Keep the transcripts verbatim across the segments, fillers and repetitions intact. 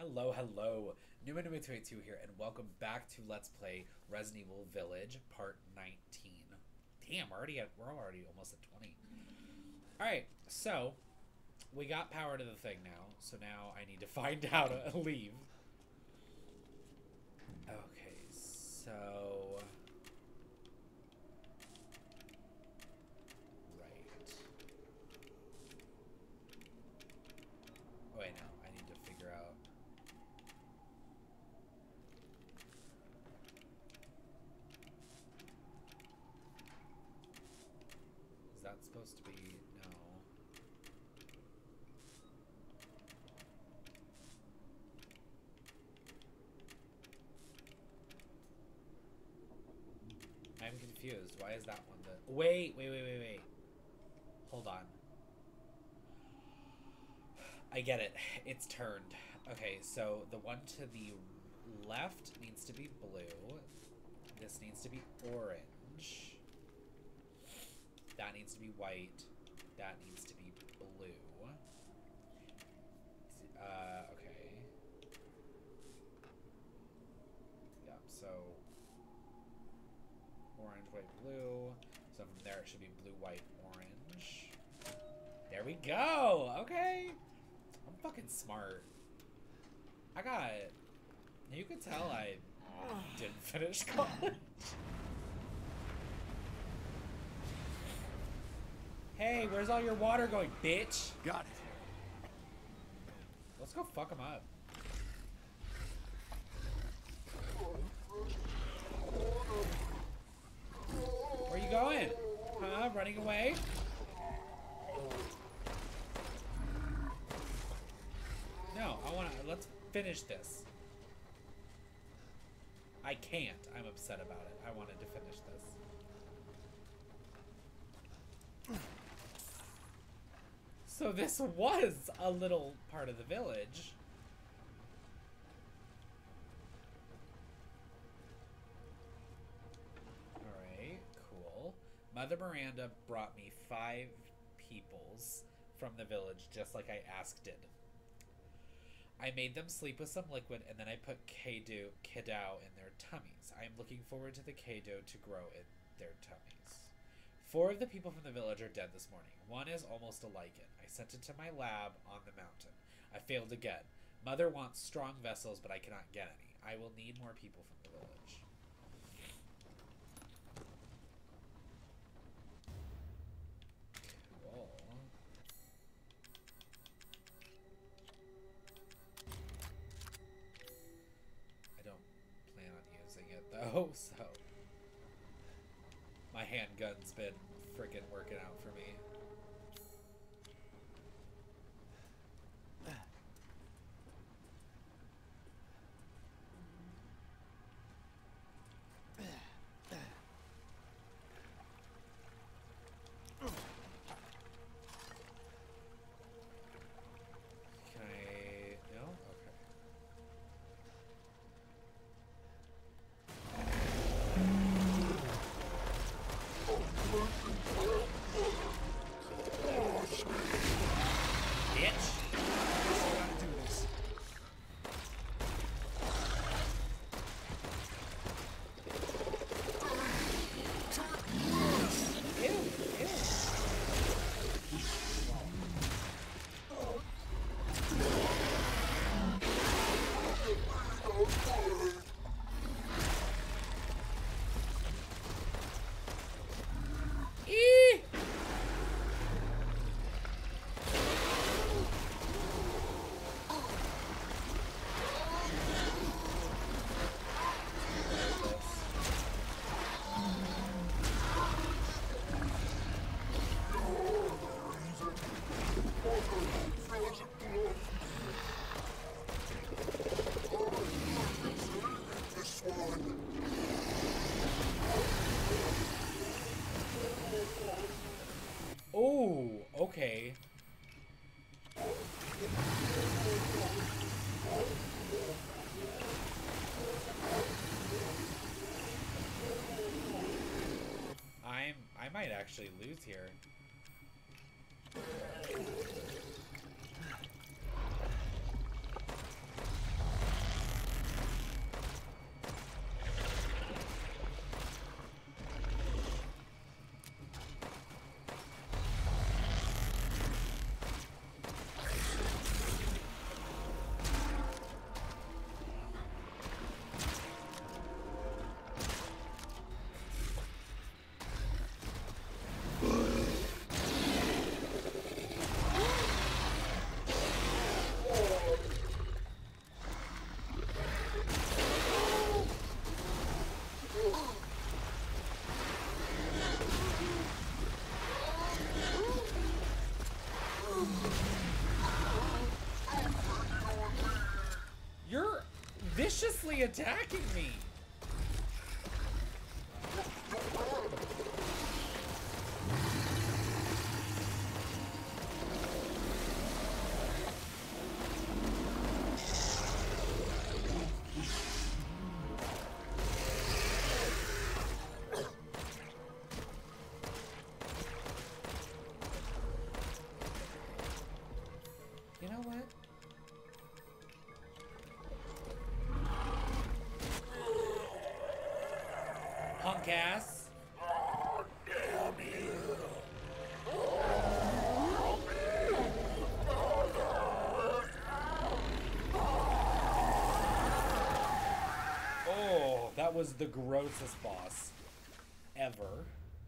Hello, hello. Numa Numa two eighty-two here, and welcome back to Let's Play Resident Evil Village Part nineteen. Damn, we're already at, we're already almost at twenty. Alright, so we got power to the thing now, so now I need to find how to leave. Okay, so... Right. Oh wait, no, I need to figure out... Is that supposed to be... No. I'm confused. Why is that one the... Wait, wait, wait, wait, wait. Hold on. I get it. It's turned. Okay, so the one to the left needs to be blue. This needs to be orange. That needs to be white. That needs to be blue. Uh, okay. Yeah, so... Orange, white, blue. So from there it should be blue, white, orange. There we go! Okay! I'm fucking smart. I got... You can tell I didn't finish college. Hey, where's all your water going, bitch? Got it. Let's go fuck him up. Where you going? Huh? Running away? No, I wanna... Let's finish this. I can't. I'm upset about it. I wanted to finish this. So this was a little part of the village. Alright, cool. Mother Miranda brought me five peoples from the village just like I asked it. I made them sleep with some liquid and then I put K-Do, Kidao in their tummies. I am looking forward to the K-Do to grow in their tummies. Four of the people from the village are dead this morning. One is almost a lichen. I sent it to my lab on the mountain. I failed again. Mother wants strong vessels, but I cannot get any. I will need more people from the village. Cool. I don't plan on using it though, so... My handgun's been freaking working out for me. Can I... No? Okay. Bitch! I gotta do this. Ew, ew. Eee! Oh, okay. I'm I might actually lose here. viciously attacking me. You know what? Punk ass. Oh, damn you. Oh, that was the grossest boss ever.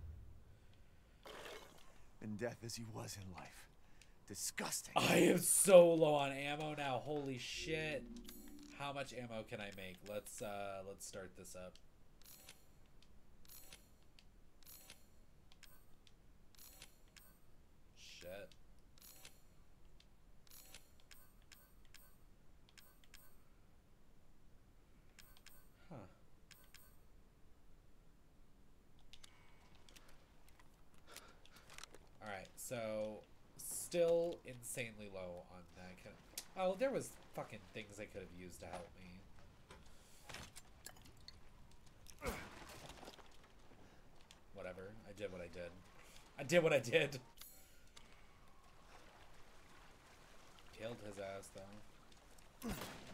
In death as he was in life. Disgusting. I am so low on ammo now. Holy shit. How much ammo can I make? Let's uh let's start this up. Shit. Huh. Alright, so still insanely low on that. Kind of, oh, there was fucking things I could have used to help me. Whatever. I did what I did. I did what I did. Killed his ass, though.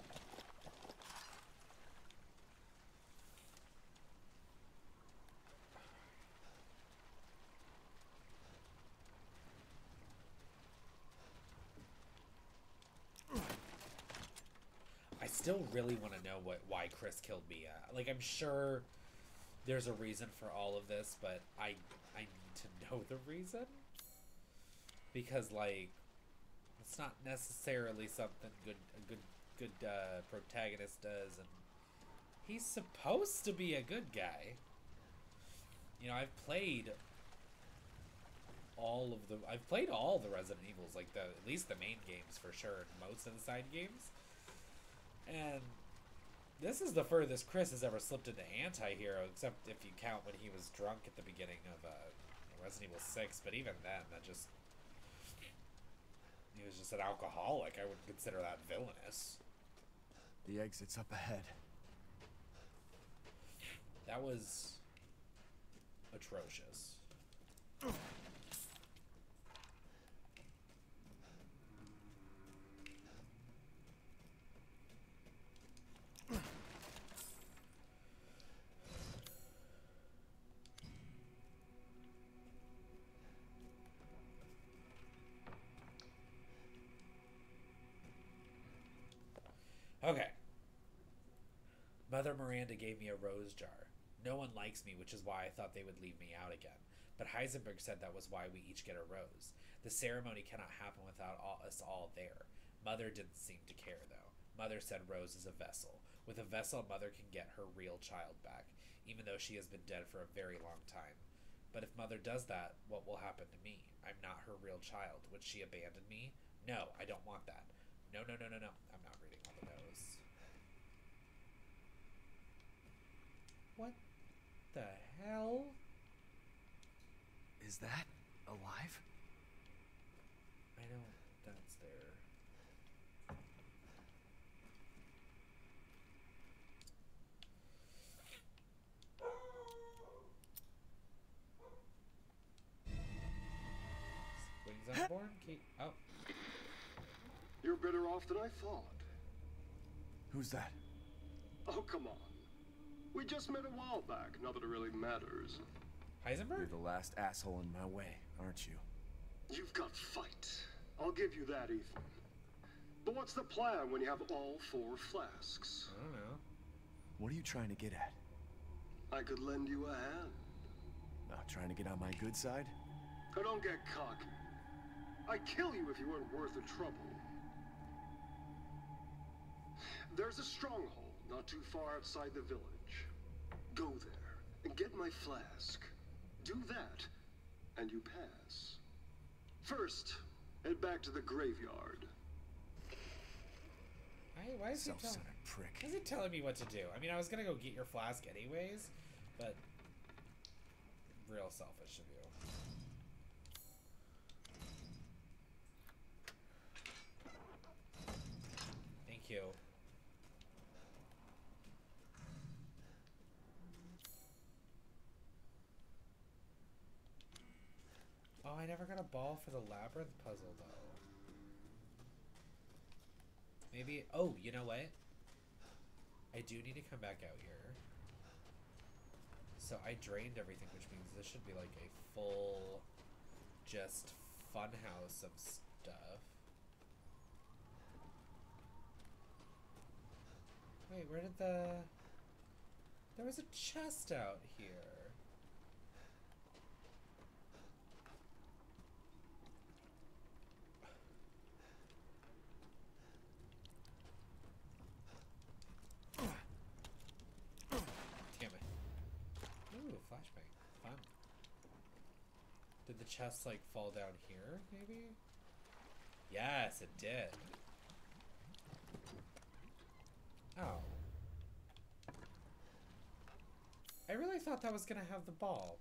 I still really want to know what why Chris killed Mia. Like, I'm sure there's a reason for all of this, but I I need to know the reason. Because, like, it's not necessarily something good a good good uh, protagonist does, and he's supposed to be a good guy. You know, I've played all of the I've played all the Resident Evils, like the at least the main games for sure, and most of the side games. And this is the furthest Chris has ever slipped into anti-hero, except if you count when he was drunk at the beginning of uh, Resident Evil six. But even then, that just he was just an alcoholic. I wouldn't consider that villainous. The exit's up ahead. That was atrocious. Okay. Mother Miranda gave me a rose jar. No one likes me, which is why I thought they would leave me out again. But Heisenberg said that was why we each get a rose. The ceremony cannot happen without all, us all there. Mother didn't seem to care, though. Mother said Rose is a vessel. With a vessel, Mother can get her real child back, even though she has been dead for a very long time. But if Mother does that, what will happen to me? I'm not her real child. Would she abandon me? No, I don't want that. No, no, no, no, no. I'm not reading all the no's. What the hell? Is that alive? I don't... That's there. Wings unborn? Keep... Oh. You're better off than I thought. Who's that? Oh, come on. We just met a while back, not that it really matters. Heisenberg? You're the last asshole in my way, aren't you? You've got fight. I'll give you that, Ethan. But what's the plan when you have all four flasks? I don't know. What are you trying to get at? I could lend you a hand. Not trying to get on my good side? Now don't get cocky. I'd kill you if you weren't worth the trouble. There's a stronghold not too far outside the village. Go there and get my flask. Do that, and you pass. First, head back to the graveyard. Why, why is he telling Self-centered prick. Why is he telling me what to do? I mean, I was gonna go get your flask anyways, but real selfish of you. Thank you. Oh, I never got a ball for the labyrinth puzzle, though. Maybe... Oh, you know what? I do need to come back out here. So I drained everything, which means this should be like a full, just funhouse of stuff. Wait, where did the... There was a chest out here. Flashbang. Fun. Did the chest, like, fall down here, maybe? Yes, it did. Oh. I really thought that was gonna have the ball.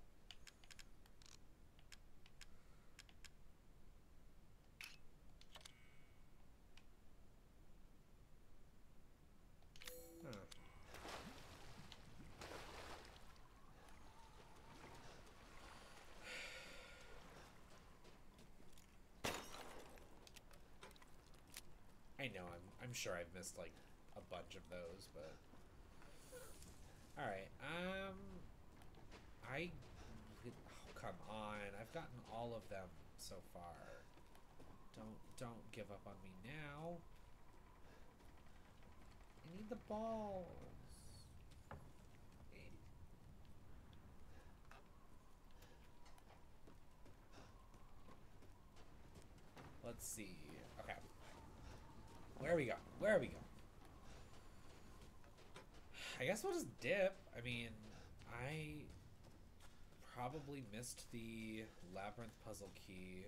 Huh. I know, I'm, I'm sure I've missed, like, a bunch of those, but... Alright, um... I... Oh, come on. I've gotten all of them so far. Don't, don't give up on me now. I need the balls. Let's see. Okay. Where are we going? Where are we going? I guess we'll just dip. I mean, I probably missed the labyrinth puzzle key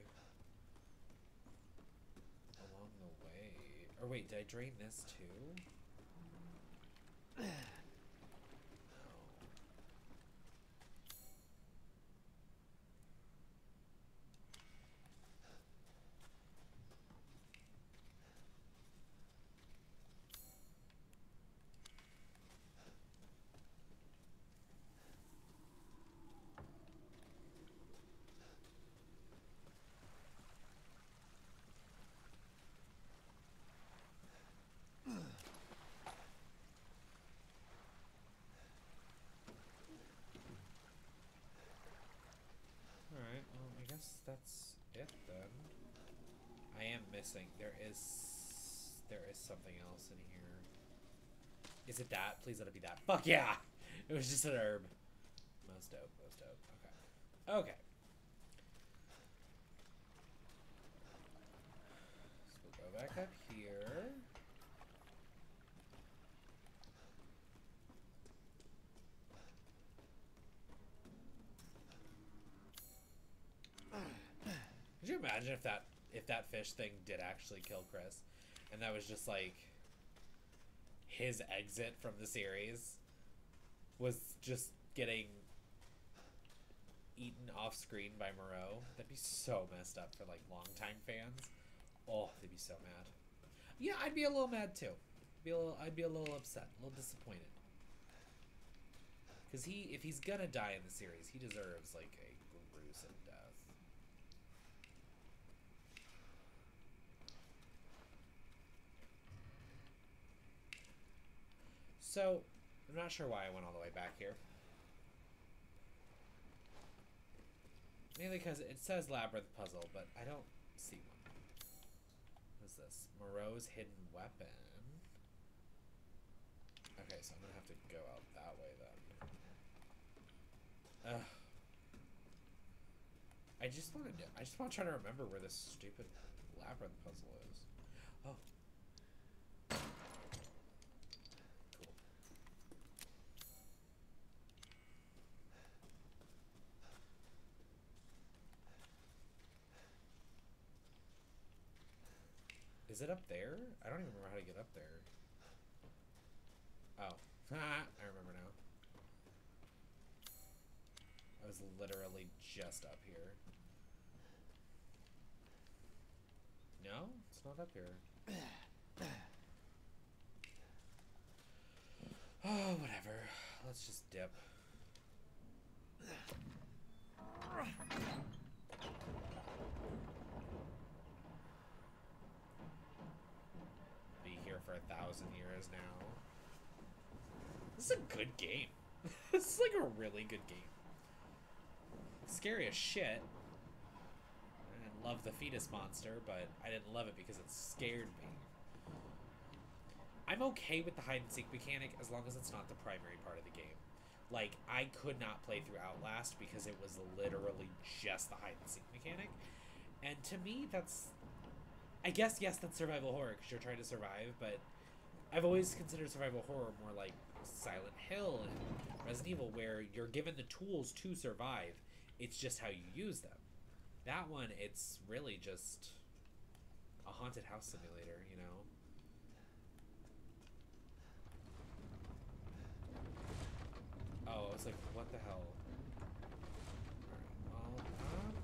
along the way. Or wait, did I drain this too? No. Alright, well, I guess that's it then. I am missing. There is... There is something else in here. Is it that? Please let it be that. Fuck yeah! It was just an herb. Most dope, most dope. Okay. Okay. So we'll go back up here. Could you imagine if that if that fish thing did actually kill Chris, and that was just like his exit from the series was just getting eaten off screen by Moreau? That'd be so messed up for like longtime fans. Oh, they'd be so mad. Yeah, I'd be a little mad too. Be a little, I'd be a little upset, a little disappointed. Because he, if he's gonna die in the series, he deserves like a gruesome death. So, I'm not sure why I went all the way back here. Mainly because it says Labyrinth Puzzle, but I don't see one. What is this? Moreau's hidden weapon. Okay, so I'm gonna have to go out that way then. Ugh. I just want to. I just want to try to remember where this stupid labyrinth puzzle is. Oh. Cool. Is it up there? I don't even remember how to get up there. Oh. I remember now. I was literally just up here. No? It's not up here. Oh, whatever. Let's just dip. Be here for a thousand years now. This is a good game. This is like a really good game. Scary as shit. I didn't love the fetus monster, but I didn't love it because it scared me. I'm okay with the hide and seek mechanic as long as it's not the primary part of the game. Like, I could not play through Outlast because it was literally just the hide and seek mechanic. And to me, that's... I guess, yes, that's survival horror because you're trying to survive, but I've always considered survival horror more like Silent Hill and Resident Evil, where you're given the tools to survive. It's just how you use them. That one, it's really just a haunted house simulator, you know? Oh, I was like, what the hell? Alright, well, uh...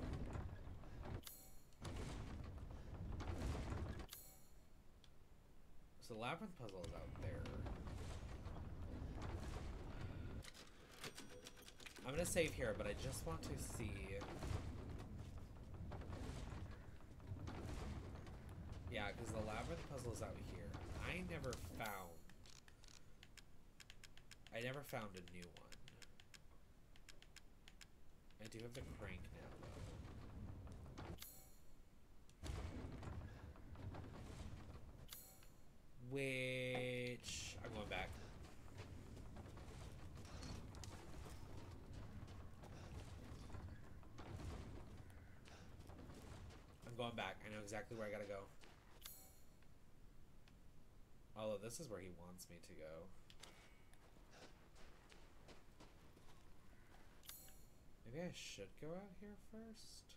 so the labyrinth puzzle is out there. I'm gonna save here, but I just want to see... Yeah, because the labyrinth puzzle is out here. I never found... I never found a new one. I do have the crank now, though. Which... I'm going back. I'm going back. I know exactly where I gotta go. Although this is where he wants me to go. Maybe I should go out here first?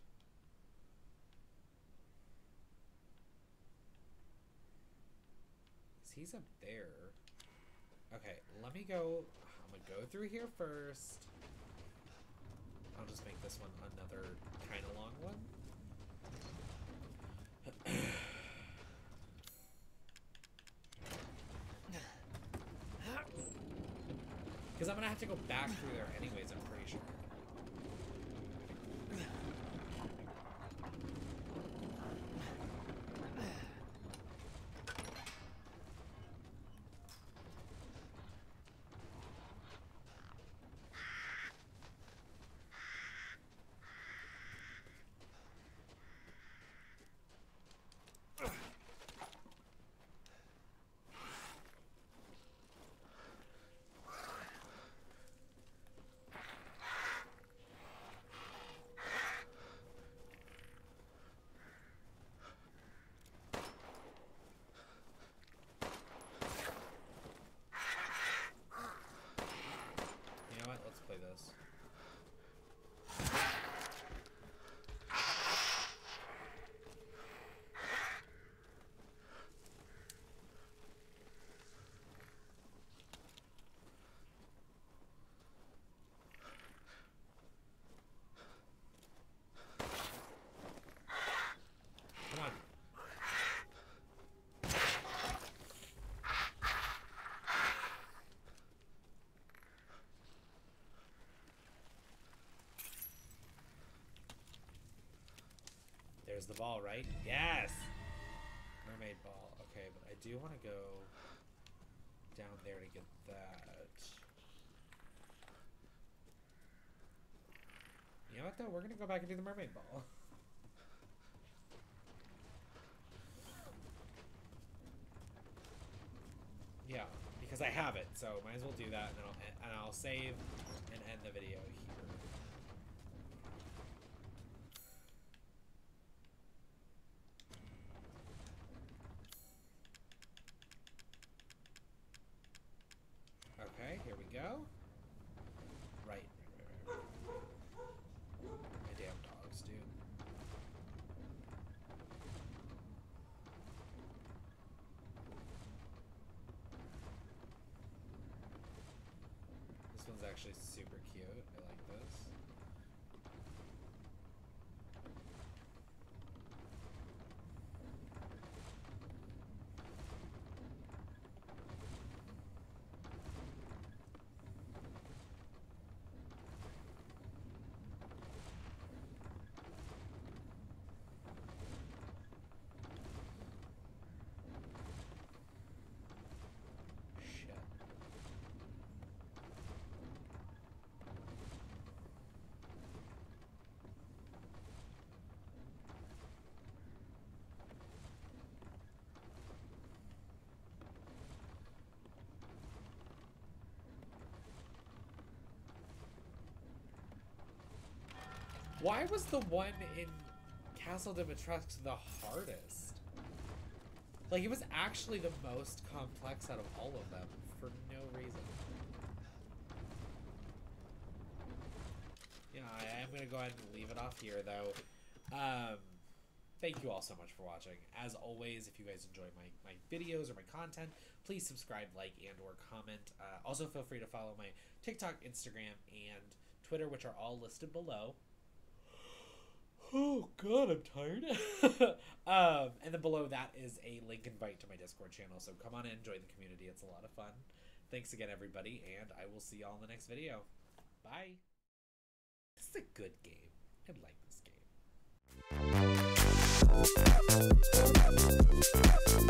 Because he's up there. Okay, let me go. I'm gonna go through here first. I'll just make this one another kind of long one. Because I'm gonna have to go back through there anyways, I'm pretty sure. There's the ball, right? Yes! Mermaid ball. Okay, but I do want to go down there to get that. You know what, though? We're going to go back and do the mermaid ball. Yeah, because I have it, so might as well do that, and then I'll, and I'll save and end the video here. Okay, here we go. Right, right, right, right. My damn dogs, dude. is actually super cute. I like this. Why was the one in Castle Dimitrescu the hardest? Like, it was actually the most complex out of all of them for no reason. Yeah, I am going to go ahead and leave it off here, though. Um, thank you all so much for watching. As always, if you guys enjoy my, my videos or my content, please subscribe, like, and or comment. Uh, also, feel free to follow my TikTok, Instagram, and Twitter, which are all listed below. Oh god, I'm tired. um, and then below that is a link invite to my Discord channel, so come on in, join the community. It's a lot of fun. Thanks again, everybody, and I will see y'all in the next video. Bye. This is a good game. I like this game.